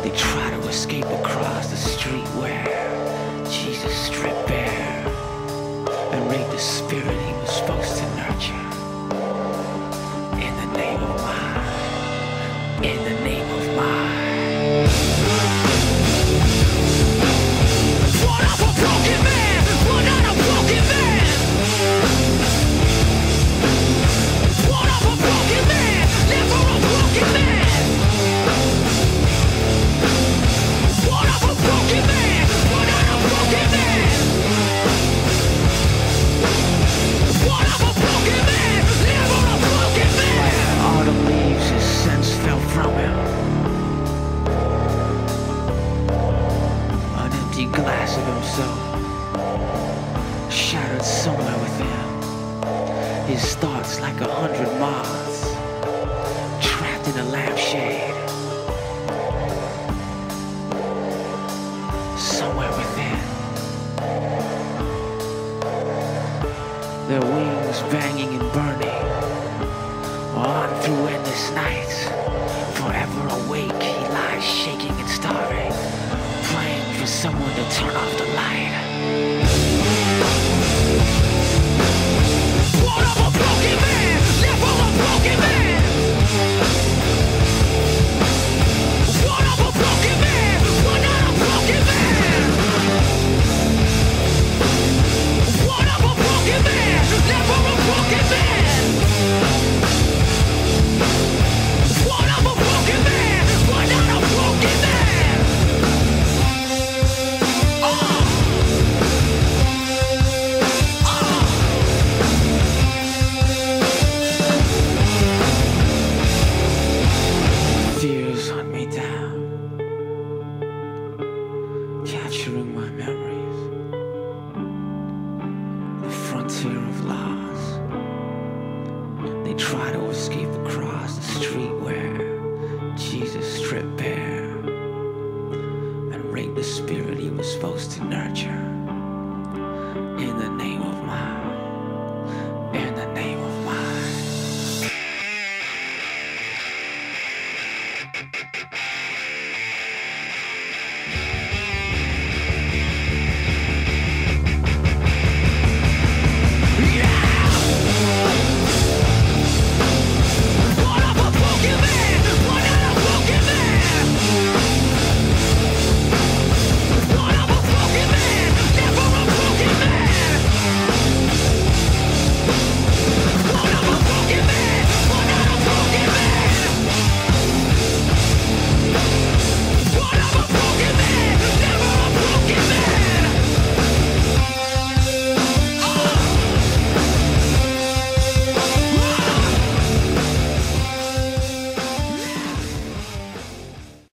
They try to escape across the street where Jesus stripped bare and raped the spirit he was supposed to nurture. In the name of mine, in the name of mine. What of a broken man? What not a broken man? What of a broken man? Never a broken man. What of a broken man? What not a broken man? What of a broken man? Never a broken man. Autumn leaves, his sense fell from him. An empty glass of himself shattered somewhere within. His thoughts like 100 moths trapped in a lampshade. Somewhere within, their wings banging and burning on through endless nights. Forever awake, he lies shaking and starving, praying for someone to turn off the light. What of a broken man? Never a broken man. What of a broken man? What not a broken man? What of a broken man? Never a broken man. What of a broken man? What not a broken man? Fears hunt me down, capturing my memories. The frontier of loss. They try to escape across the street where Jesus stripped bare and raped the spirit he was supposed to nurture. In the name